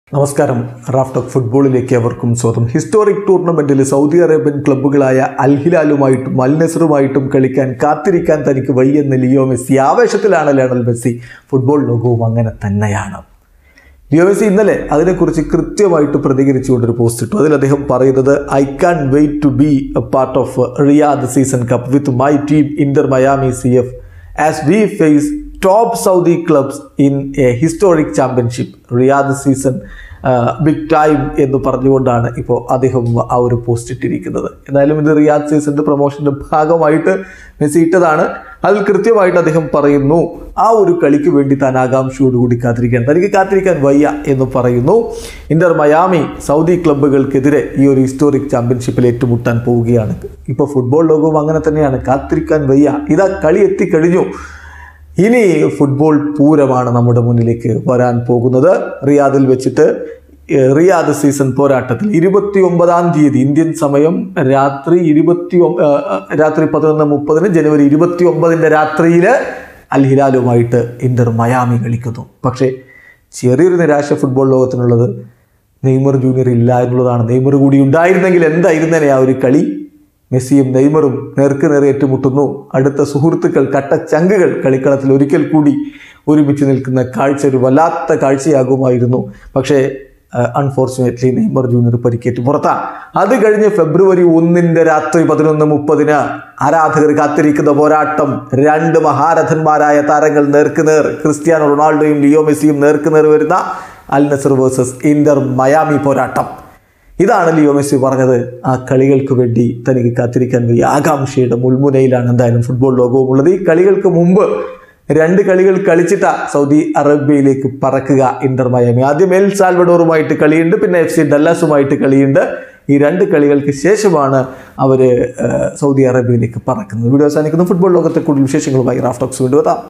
നമസ്കാരം. റാഫ്റ്റോക്ക് ഫുട്ബോളിലേക്ക് അവർക്കും സ്വാഗതം. ഹിസ്റ്റോറിക് ടൂർണമെൻറ്റിൽ സൗദി അറേബ്യൻ ക്ലബ്ബുകളായ അൽ ഹിലാലുമായിട്ടും അൽ നസറുമായിട്ടും കളിക്കാൻ കാത്തിരിക്കാൻ തനിക്ക് വയ്യെന്ന് ലിയോ മെസ്സി. ആവേശത്തിലാണ് ലയണൽ മെസ്സി. ഫുട്ബോൾ ലോകവും അങ്ങനെ തന്നെയാണ്. ലിയോ മെസ്സി ഇന്നലെ അതിനെക്കുറിച്ച് കൃത്യമായിട്ട് പ്രതികരിച്ചുകൊണ്ടൊരു പോസ്റ്റ് ഇട്ടു. അതിൽ അദ്ദേഹം പറയുന്നത്, I can wait to be a part of Riyadh season cup with my team Inter Miami CF as we face top Saudi clubs in a historic championship. Riyadh season big time എന്ന് പറഞ്ഞുകൊണ്ടാണ് ഇപ്പോൾ അദ്ദേഹം ആ ഒരു post ഇട്ടിരിക്കുന്നത്. എന്തായാലും ഇത് Riyadh സീസണിൻ്റെ പ്രൊമോഷൻ്റെ ഭാഗമായിട്ട് മെസ്സി ഇട്ടതാണ്. അതിൽ കൃത്യമായിട്ട് അദ്ദേഹം പറയുന്നു, ആ ഒരു കളിക്ക് വേണ്ടി താൻ ആകാംക്ഷയോടുകൂടി കാത്തിരിക്കുകയാണ്, തനിക്ക് കാത്തിരിക്കാൻ വയ്യ എന്ന് പറയുന്നു. ഇന്റർ മയാമി സൗദി ക്ലബ്ബുകൾക്കെതിരെ ഈ ഒരു ഹിസ്റ്റോറിക് ചാമ്പ്യൻഷിപ്പിൽ ഏറ്റുമുട്ടാൻ പോവുകയാണ്. ഇപ്പോൾ ഫുട്ബോൾ ലോകവും അങ്ങനെ തന്നെയാണ്, കാത്തിരിക്കാൻ വയ്യ. ഇതാ കളി എത്തിക്കഴിഞ്ഞു. ഇനി ഫുട്ബോൾ പൂരമാണ് നമ്മുടെ മുന്നിലേക്ക് വരാൻ പോകുന്നത്. റിയാദിൽ വെച്ചിട്ട് റിയാദ് സീസൺ പോരാട്ടത്തിൽ 29-ാം തീയതി ഇന്ത്യൻ സമയം രാത്രി 11:30 ജനുവരി 29 രാത്രിയിൽ അൽ ഹിലാലുമായിട്ട് ഇന്റർ മയാമി കളിക്കുന്നു. പക്ഷേ ചെറിയൊരു നിരാശ ഫുട്ബോൾ ലോകത്തിനുള്ളത് നെയ്മർ ജൂനിയർ ഇല്ല എന്നുള്ളതാണ്. നെയ്മർ കൂടി ഉണ്ടായിരുന്നെങ്കിൽ എന്തായിരുന്നേനെ ആ ഒരു കളി. മെസ്സിയും നെയ്മറും നേർക്ക് നേരെ ഏറ്റുമുട്ടുന്നു. അടുത്ത സുഹൃത്തുക്കൾ, കട്ടച്ചങ്കുകൾ കളിക്കളത്തിൽ ഒരിക്കൽ കൂടി ഒരുമിച്ച് നിൽക്കുന്ന കാഴ്ച ഒരു വല്ലാത്ത കാഴ്ചയാകുമായിരുന്നു. പക്ഷേ അൺഫോർച്ചുനേറ്റ്ലി നെയ്മർ ജൂനിയർ പരിക്കേറ്റ് പുറത്താണ്. അത് കഴിഞ്ഞ് ഫെബ്രുവരി 1 രാത്രി 11:30 ആരാധകർ കാത്തിരിക്കുന്ന പോരാട്ടം. രണ്ട് മഹാരഥന്മാരായ താരങ്ങൾ നേർക്കുനേർ. ക്രിസ്ത്യാനോ റൊണാൾഡോയും ലിയോ മെസ്സിയും നേർക്കുനേർ വരുന്ന Al Nassr versus Inter Miami പോരാട്ടം. ഇതാണ് ലിയോ മെസ്സി പറഞ്ഞത്. ആ കളികൾക്ക് വേണ്ടി തനിക്ക് കാത്തിരിക്കാൻ വയ്യ. ആകാംക്ഷയുടെ മുൾമുനയിലാണ് എന്തായാലും ഫുട്ബോൾ ലോകവും ഉള്ളത്. ഈ കളികൾക്ക് മുമ്പ് 2 കളികൾ കളിച്ചിട്ടാ സൗദി അറേബ്യയിലേക്ക് പറക്കുക ഇന്റർ മയാമി. ആദ്യം എൽ സാൽവഡോറുമായിട്ട് കളിയുണ്ട്, പിന്നെ FC ഡല്ലാസുമായിട്ട് കളിയുണ്ട്. ഈ 2 കളികൾക്ക് ശേഷമാണ് അവർ സൗദി അറേബ്യയിലേക്ക് പറക്കുന്നത്. വീഡിയോ അവസാനിക്കുന്നു. ഫുട്ബോൾ ലോകത്തെ കൂടുതൽ വിശേഷങ്ങളുമായി റാഫ്റ്റോക്സ് വീണ്ടും എത്താം.